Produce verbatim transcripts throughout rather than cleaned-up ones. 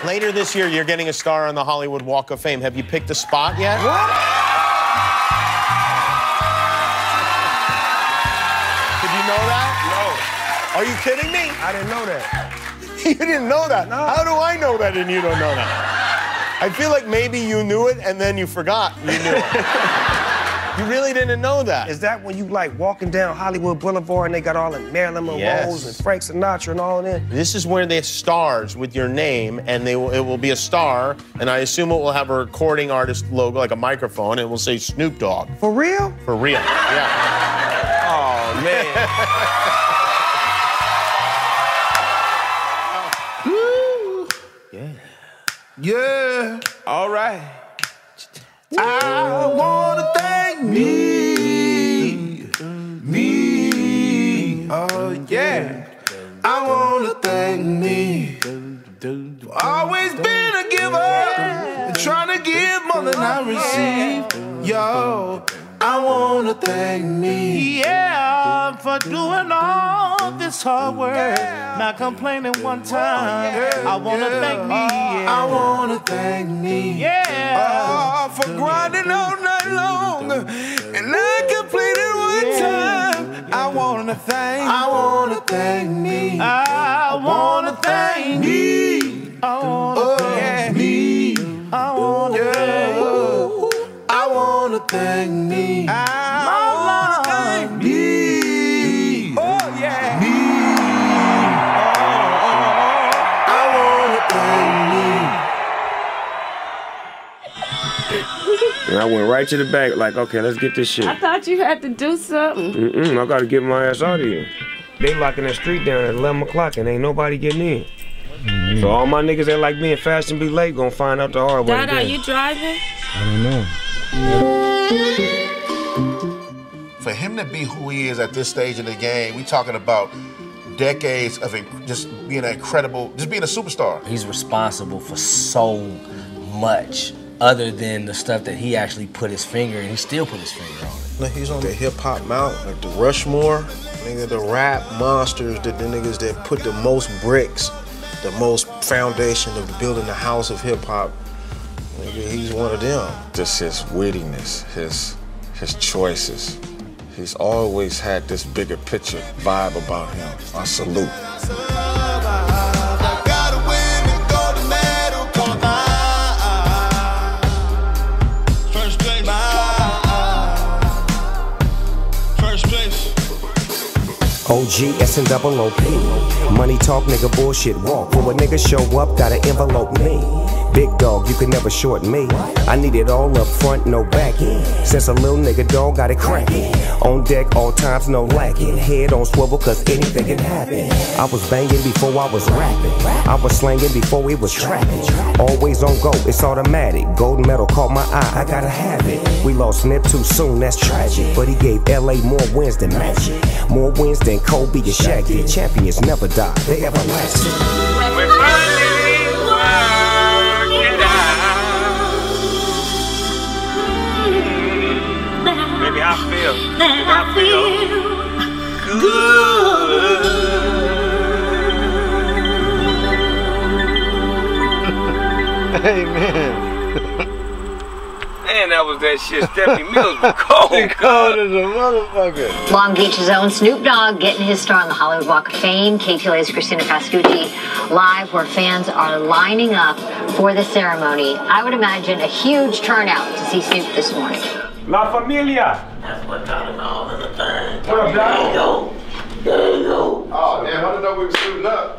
Later this year, you're getting a star on the Hollywood Walk of Fame. Have you picked a spot yet? What? Did you know that? No. Are you kidding me? I didn't know that. You didn't know that? No. How do I know that and you don't know that? I feel like maybe you knew it and then you forgot you knew it. You really didn't know that. Is that when you like walking down Hollywood Boulevard and they got all the Marilyn Monroe's Yes. and Frank Sinatra and all of that? This is where they stars with your name, and they will, it will be a star, and I assume it will have a recording artist logo, like a microphone, and it will say Snoop Dogg. For real? For real, yeah. Oh, man. Yeah. Yeah. All right. I wanna thank me, me. Oh yeah. I wanna thank me. Always been a giver, trying to give more than I receive. Yo, I wanna thank me. Yeah, for doing all this hard work, not complaining one time. I wanna thank me. Yeah. I wanna thank me. Yeah. Oh, for grinding all night long, and I completed one time. I wanna thank. I wanna thank me. I wanna thank me. I wanna Oh, thank me. I wanna thank I wanna thank me. I wanna thank me. Oh yeah. Me. Oh, oh, I wanna thank me. And I went right to the back, like, okay, let's get this shit. I thought you had to do something. Mm-mm, I gotta get my ass out of here. They locking that street down at eleven o'clock and ain't nobody getting in. Mm-hmm. So all my niggas that like being fast and be late gonna find out the hard way. Dad, are you driving? I don't know. For him to be who he is at this stage in the game, we talking about decades of inc just being an incredible, just being a superstar. He's responsible for so much other than the stuff that he actually put his finger and he still put his finger on it. Like he's on the hip hop mount, like the Rushmore, nigga, the rap monsters, the, the niggas that put the most bricks, the most foundation of building the house of hip hop. Nigga, he's one of them. Just his wittiness, his his choices. He's always had this bigger picture vibe about him. I salute. O G, S and double O P. Money talk, nigga, bullshit walk. When a nigga show up, gotta envelope me. Big dog, you can never short me. I need it all up front, no back end. Since a little nigga dog got it cracking. On deck, all times, no lacking. Head on swivel, cause anything can happen. I was banging before I was rapping. I was slanging before it was trapping. Always on go, it's automatic. Gold medal caught my eye, I gotta have it. We lost Nip too soon, that's tragic. But he gave L A more wins than Magic. More wins than Kobe and Shaq did. Champions never die, they everlasting. We're finally working out. Baby, I feel, That I feel good. Hey, man. Man, that was that shit. Stephanie Mills was cold. She cold as a motherfucker. Long Beach's own Snoop Dogg getting his star on the Hollywood Walk of Fame. K T L A's Christina Pascucci live where fans are lining up for the ceremony. I would imagine a huge turnout to see Snoop this morning. La Familia. That's what got it all in the thing. What up, Doc? There you go. There you go. Oh, damn, I didn't know we were suiting up.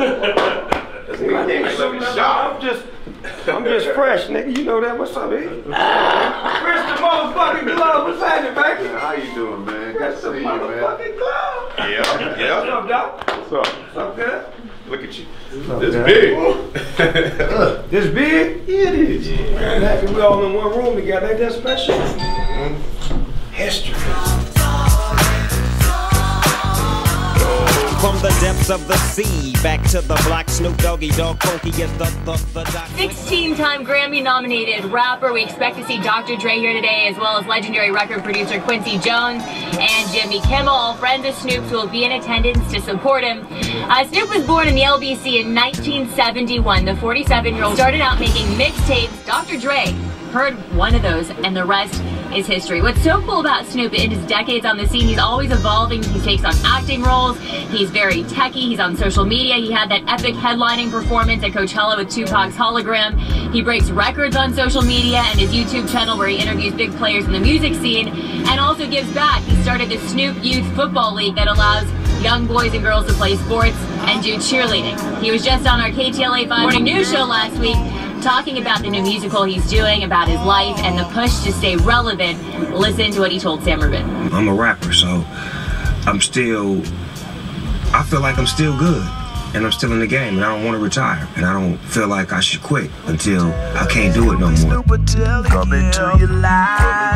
I'm just, I'm just fresh, nigga. You know that. What's up, eh? Fresh the motherfucking glove. What's happening, baby? Man, how you doing, man? Good to see you, man. Motherfucking glove. Yeah, yeah. What's up, Doc? What's up? What's up, good? Look at you. Up, This Doc? big. This big? Yeah, it is. Yeah. Man, happy we all in one room together. Ain't that special? Mm-hmm. History. from the depths of the sea. Back to the block, Snoop Doggy Dogg Funky is the, the, the doc. sixteen-time Grammy-nominated rapper. We expect to see Doctor Dre here today, as well as legendary record producer Quincy Jones and Jimmy Kimmel, all friends of Snoop's, who will be in attendance to support him. Uh, Snoop was born in the L B C in nineteen seventy-one. The forty-seven-year-old started out making mixtapes. Doctor Dre heard one of those, and the rest is history. What's so cool about Snoop in his decades on the scene, he's always evolving. He takes on acting roles. He's very techie. He's on social media. He had that epic headlining performance at Coachella with Tupac's Hologram. He breaks records on social media and his YouTube channel, where he interviews big players in the music scene and also gives back. He started the Snoop Youth Football League that allows young boys and girls to play sports and do cheerleading. He was just on our K T L A five Morning News show last week, talking about the new musical he's doing, about his life, and the push to stay relevant. Listen to what he told Sam Rubin. I'm a rapper, so I'm still, I feel like I'm still good, and I'm still in the game, and I don't want to retire, and I don't feel like I should quit until I can't do it no more. Coming to your life,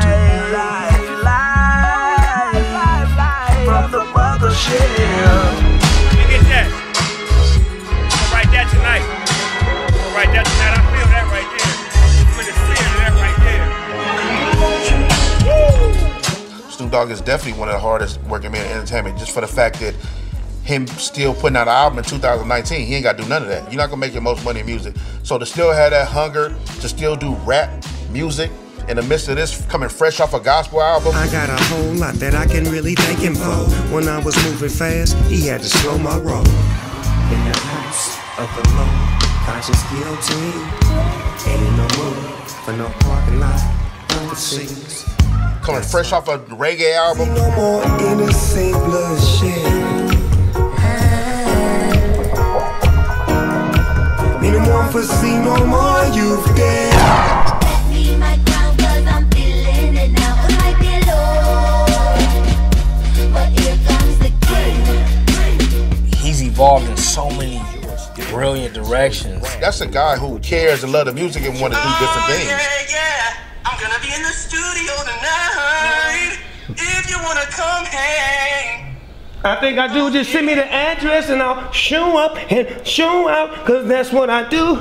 from the mothership. Let me get that. I'm gonna write that tonight. I'm gonna write that tonight. I feel that right there. I'm in the spirit of that right there. Snoop Dogg is definitely one of the hardest working men in entertainment, just for the fact that him still putting out an album in two thousand nineteen, he ain't got to do none of that. You're not gonna make your most money in music. So to still have that hunger, to still do rap music in the midst of this, coming fresh off a gospel album. I got a whole lot that I can really thank him for. When I was moving fast, he had to slow my roll. In the house of the Lord, conscious guilty, ain't in no mood for no parking lot overseas. Coming fresh off a reggae album. No more innocent bloodshed. Ain't no more for see, no more you've dead. He's evolved in so many brilliant directions. That's a guy who cares and loves the music and want to do different things. Yeah, yeah. I'm gonna be in the studio tonight. If you wanna come hang. I think I do. Just send me the address and I'll show up and show out, cause that's what I do.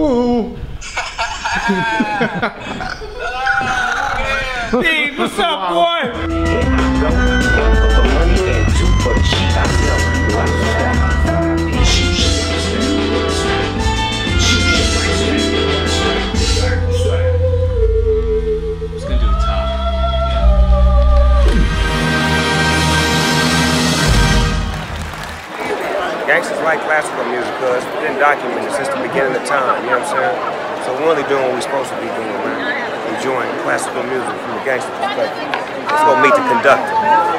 Steve, what's up, boy? Gangsters like classical music because it's been documented since the beginning of time, you know what I'm saying? So we're only doing what we're supposed to be doing, man. Enjoying classical music from the gangster perspective. Let's go meet the conductor.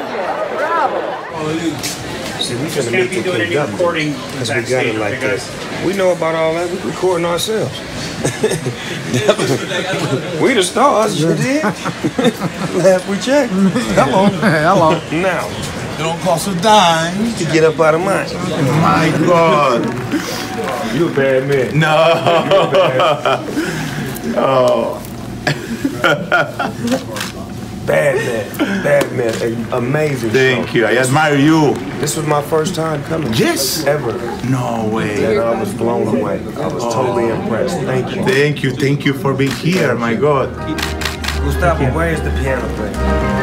See, we finna meet the conductor because we got it like this. We know about all that. We're recording ourselves. We the stars, you did? Last we checked. Hello. Hello. Now. It don't cost a dime to get up out of mine. My God. You a bad man. No. Oh. Bad man. Bad man. Amazing. Thank show. you. I admire you. This was my first time coming. Yes. Ever. No way. And I was blown away. I was totally impressed. Thank you. Thank you. Thank you for being here. My God. Gustavo, where is the piano player?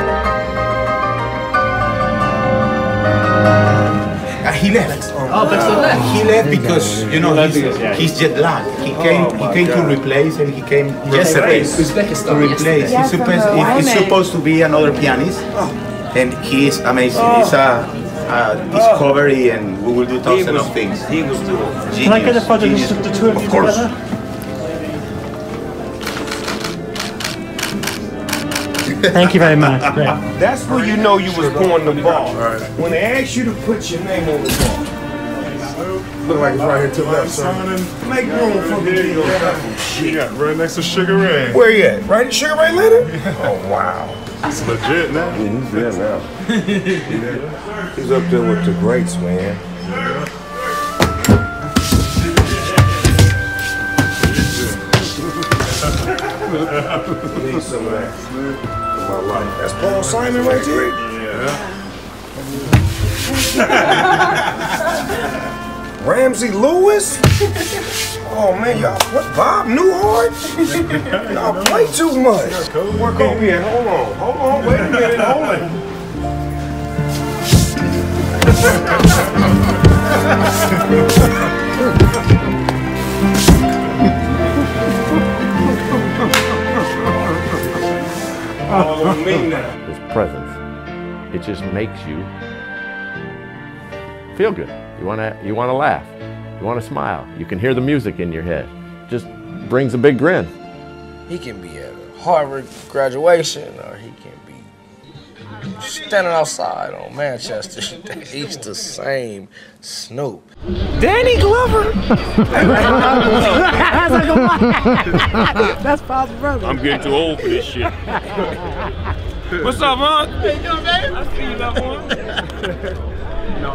Uh, he left. Oh, uh, he left because you know he's, he's jet lagged. He came. Oh, he came God. to replace, and he came yesterday Uzbekistan. to replace. He's supposed. He's supposed to be another pianist, and he is amazing. Oh. It's a, a discovery, and we will do thousands was, of things. He was doing. Genius, Can I get a photo genius. of the two of you Of course. together? Thank you very much. Great. That's when you know you was pouring the ball. When they ask you to put your name on the ball. Look like it's right here to the left, son. Make room for the deal. Shit. Yeah, right next to Sugar Ray. Where you at? Right at Sugar Ray Leonard? Oh, wow. It's legit now. Yeah, he's there now. He's up there with the greats, man. Need some of that in my life. That's Paul Simon right there? Yeah. Ramsey Lewis? Oh man, y'all, what, Bob Newhart? Y'all play too much. Work over here, hold on, hold on, wait a minute, hold on. Oh, me now. His presence, it just makes you feel good. You wanna, you wanna laugh. You wanna smile. You can hear the music in your head. Just brings a big grin. He can be at a Harvard graduation, or he can be standing outside on Manchester. He's the same Snoop. Danny Glover. That's Paul's brother. I'm getting too old for this shit. What's up, man? How you doing, baby? I see you, that one. No.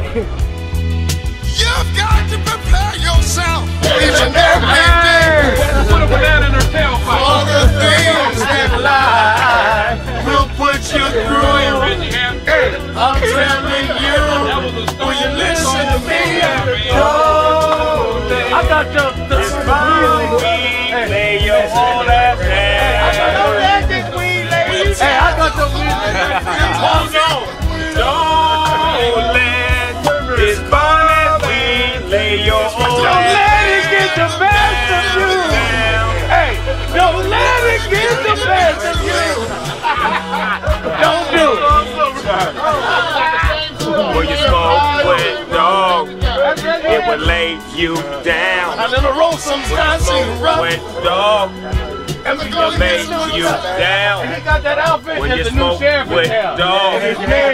You've got to prepare yourself each and every day. Put a banana in her tailpipe. For the things that lie will put you through. Hey, I'm telling you, when you listen to me, I got the the spine. Lay your whole ass down. I got the magic queen, ladies. Hey, I got the music. Hold on. Don't let this bonnet queen lay your whole ass down. Don't let it get the best of you. Hey, don't let it get the best of you. Don't do it. When you smoke with dog, it will lay you down. A little roll sometimes, when you smoke with dog, it will lay you down. He got that outfit when as you the new smoke sheriff in with town. dog.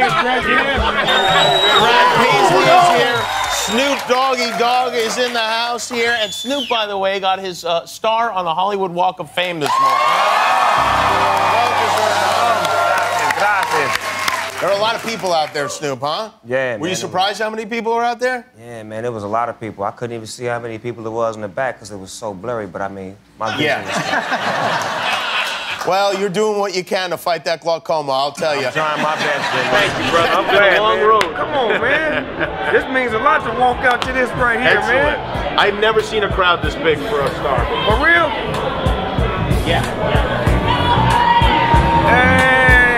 Brad Paisley is here. Snoop Doggy Dogg is in the house here. And Snoop, by the way, got his uh, star on the Hollywood Walk of Fame this morning. There are a lot of people out there, Snoop, huh? Yeah, Were man, you surprised how many people were out there? Yeah, man, there was a lot of people. I couldn't even see how many people there was in the back because it was so blurry, but I mean, my vision Yeah. was Well, you're doing what you can to fight that glaucoma, I'll tell you. I'm trying my best, man. Thank you, brother. I'm It's been glad, a long man. road. Come on, man. This means a lot to walk out to this right here, Excellent. man. I've never seen a crowd this big for a star. For real? Yeah. Hey!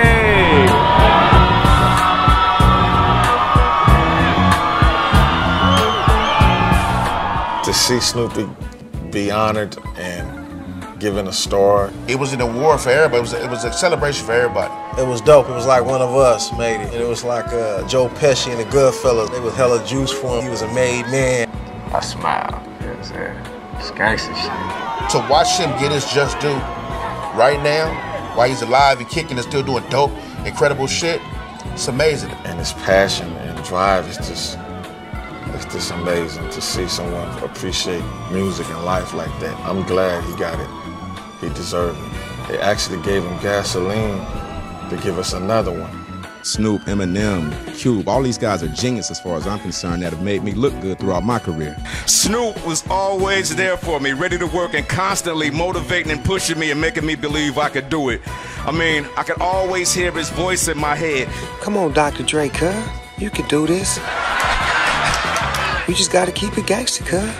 To see Snoopy be honored and given a star. It was an award for everybody. It was, it was a celebration for everybody. It was dope. It was like one of us made it. And it was like uh, Joe Pesci and the Goodfellas. They was hella juice for him. He was a made man. I smile. You know what I'm saying? It's gangster shit. To watch him get his just due right now, while he's alive and kicking and still doing dope, incredible shit, it's amazing. And his passion and drive is just, it's just amazing to see someone appreciate music and life like that. I'm glad he got it. He deserved it. They actually gave him gasoline to give us another one. Snoop, Eminem, Cube, all these guys are geniuses as far as I'm concerned that have made me look good throughout my career. Snoop was always there for me, ready to work and constantly motivating and pushing me and making me believe I could do it. I mean, I could always hear his voice in my head. Come on, Doctor Dre, cuz. You can do this. You just gotta keep it gangster, cuz.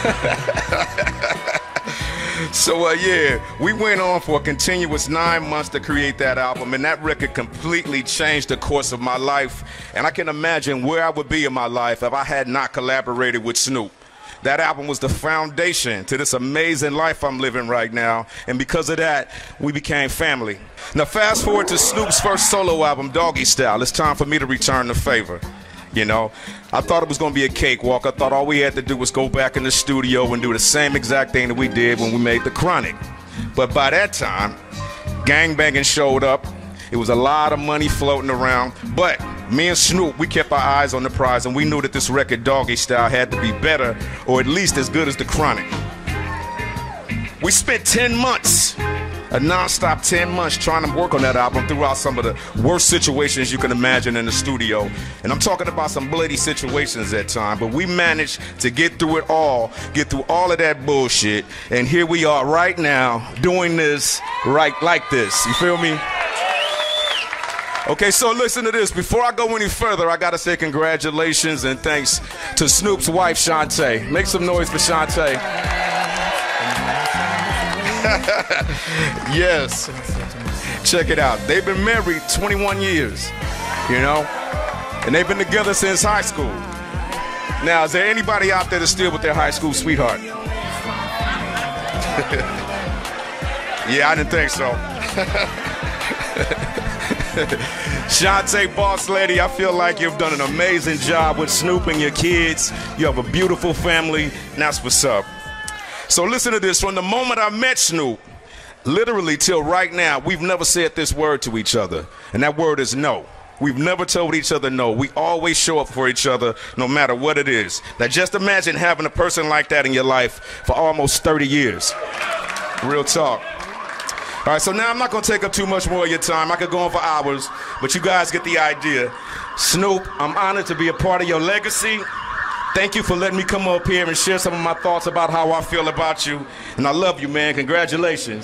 So, uh, yeah, we went on for a continuous nine months to create that album, and that record completely changed the course of my life. And I can imagine where I would be in my life if I had not collaborated with Snoop. That album was the foundation to this amazing life I'm living right now, and because of that, we became family. Now, fast forward to Snoop's first solo album, Doggy Style. It's time for me to return the favor. You know, I thought it was gonna be a cakewalk. I thought all we had to do was go back in the studio and do the same exact thing that we did when we made The Chronic. But by that time, gangbanging showed up. It was a lot of money floating around. But me and Snoop, we kept our eyes on the prize, and we knew that this record, Doggy Style, had to be better, or at least as good as The Chronic. We spent ten months, a non-stop ten months trying to work on that album throughout some of the worst situations you can imagine in the studio. And I'm talking about some bloody situations at times, but we managed to get through it all, get through all of that bullshit, and here we are right now doing this right like this. You feel me? Okay, so listen to this. Before I go any further, I gotta say congratulations and thanks to Snoop's wife, Shantae. Make some noise for Shantae. Yes. Check it out. They've been married twenty-one years, you know, and they've been together since high school. Now, is there anybody out there that's still with their high school sweetheart? Yeah, I didn't think so. Shantae, boss lady, I feel like you've done an amazing job with Snoop and your kids. You have a beautiful family, and that's what's up. So listen to this. From the moment I met Snoop, literally till right now, we've never said this word to each other, and that word is no. We've never told each other no. We always show up for each other no matter what it is. Now just imagine having a person like that in your life for almost thirty years. Real talk. All right, so now I'm not gonna take up too much more of your time. I could go on for hours, but you guys get the idea. Snoop, I'm honored to be a part of your legacy. Thank you for letting me come up here and share some of my thoughts about how I feel about you. And I love you, man. Congratulations.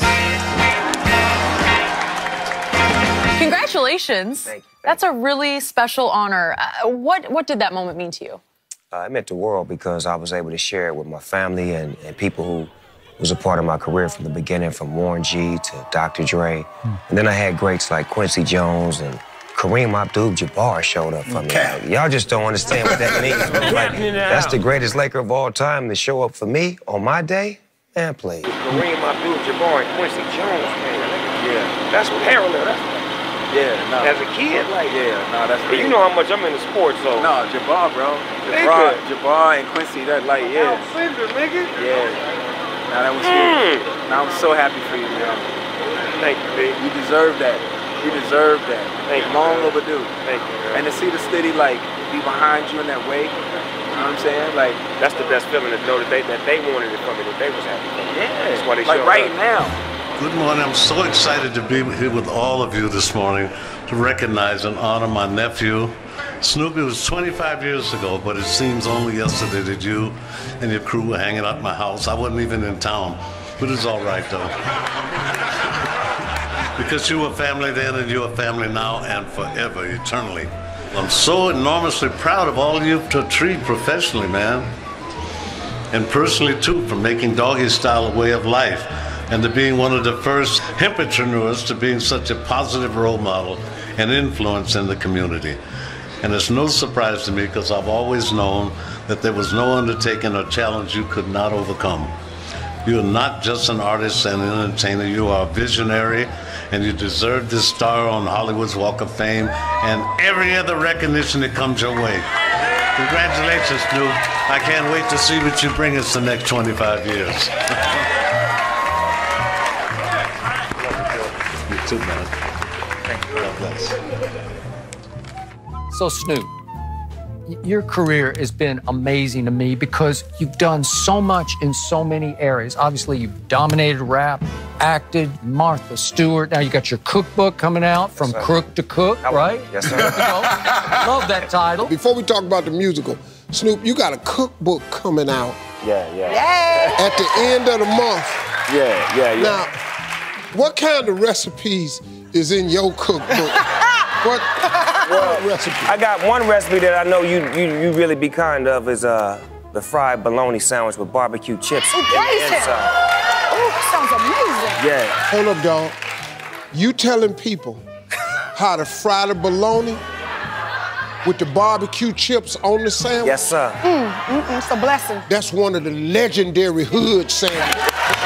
Congratulations. Thank you. That's a really special honor. Uh, what, what did that moment mean to you? Uh, it meant the world because I was able to share it with my family and, and people who was a part of my career from the beginning, from Warren G to Doctor Dre. Hmm. And then I had greats like Quincy Jones and Kareem Abdul-Jabbar showed up for me. Like, y'all just don't understand what that means. Like, that's the greatest Laker of all time to show up for me on my day. Man, please. Kareem Abdul-Jabbar and Quincy Jones, man. Yeah. That's parallel. That's yeah, no. As a kid, like, yeah, no, that's you know how much I'm into sports, so. No, Jabbar, bro. Jabbar, Jabbar and Quincy, that, like, yeah. Fender, nigga. Yeah. Now that was mm. huge. Now I'm so happy for you, man. Thank you, big. You deserve that. You deserve that. Thank you. Long overdue. Thank you, man. And to see the city, like, be behind you in that way, you know what I'm saying? Like, that's the best feeling, to know that they, that they wanted it from me, that they was happy for me. Yeah. That's why they like right up. now. Good morning. I'm so excited to be here with all of you this morning to recognize and honor my nephew. Snoopy was twenty-five years ago, but it seems only yesterday that you and your crew were hanging out at my house. I wasn't even in town, but it's all right, though. Because you were family then and you're family now and forever, eternally. I'm so enormously proud of all you've achieved professionally, man. And personally, too, for making Doggy Style a way of life and to being one of the first hempreneurs to being such a positive role model and influence in the community. And it's no surprise to me because I've always known that there was no undertaking or challenge you could not overcome. You're not just an artist and an entertainer, you are a visionary, and you deserve this star on Hollywood's Walk of Fame and every other recognition that comes your way. Congratulations, Snoop. I can't wait to see what you bring us the next twenty-five years. You too, man. Thank you. God bless. So, Snoop, your career has been amazing to me because you've done so much in so many areas. Obviously, you've dominated rap, acted, Martha Stewart. Now you got your cookbook coming out, From yes, Crook to Cook, right? Yes, sir. You know, love that title. Before we talk about the musical, Snoop, you got a cookbook coming out. Yeah, yeah. Yeah. At the end of the month. Yeah, yeah, yeah. Now, what kind of recipes is in your cookbook? What? Well, recipe? I got one recipe that I know you you, you really be kind of is uh the fried bologna sandwich with barbecue chips oh, in the inside. Oh, sounds amazing. Yeah. Hold up, dog. You telling people how to fry the bologna with the barbecue chips on the sandwich? Yes, sir. Mm, mm, mm, it's a blessing. That's one of the legendary hood sandwiches.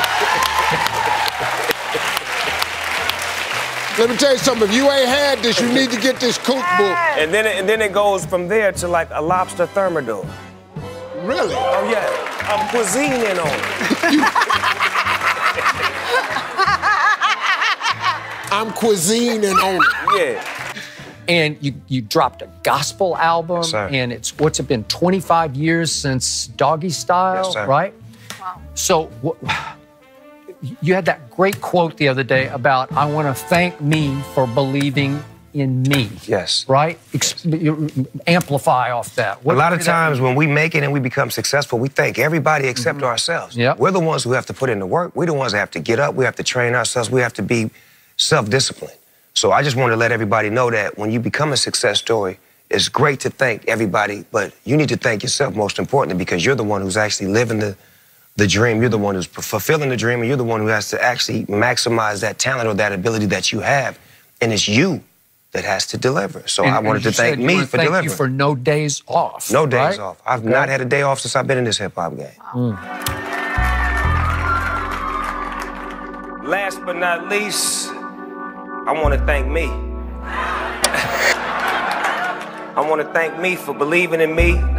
Let me tell you something, if you ain't had this, you need to get this cookbook. And then it, and then it goes from there to like a lobster thermidor. Really? Oh yeah, I'm cuisining on it. I'm cuisining on it. Yeah. And you, you dropped a gospel album, yes, sir. And it's, what's it been, twenty-five years since Doggy Style, yes, sir. Right? Wow. So, what, you had that great quote the other day about, I want to thank me for believing in me. Yes. Right? Ex amplify off that. What a lot of times when we make it and we become successful, we thank everybody except mm-hmm. ourselves. Yep. We're the ones who have to put in the work. We're the ones that have to get up. We have to train ourselves. We have to be self-disciplined. So I just want to let everybody know that when you become a success story, it's great to thank everybody, but you need to thank yourself most importantly, because you're the one who's actually living the, the dream. You're the one who's fulfilling the dream, and you're the one who has to actually maximize that talent or that ability that you have. And it's you that has to deliver. So And- I wanted and you to thank said you me wanna for thank delivering. you for no days off. No days right? off. I've Okay. not had a day off since I've been in this hip-hop game. Mm. Last but not least, I want to thank me. I want to thank me for believing in me,